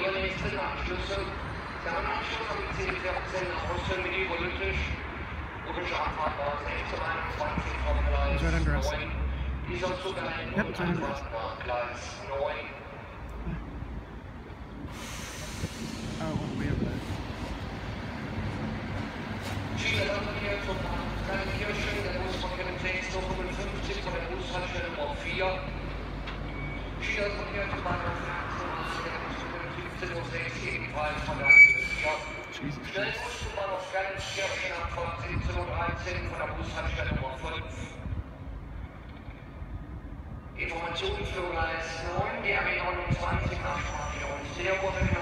Ihre nächsten Anschlüsse. Sie haben Anschluss an die C14 nach Osten mit Politisch. Urische Abfahrt war 1621 vom Gleis 9. Dieser Zug erhält nun Anfahrt nach Gleis 9. Schienenverkehr zum Bahnhof Kirchen, der Busverkehr um 6:55 von der Bushaltestelle Nummer 4. Schienenverkehr zum Bahnhof Aachen, der Bus um 17:06 ebenfalls von der Haltestelle 4. Schnellbus zum Bahnhof Kirchen, Abfahrt 17:13 von der Bushaltestelle Nummer 5. Informationen für Gleis 9, die RE 29 nach Straße und sehr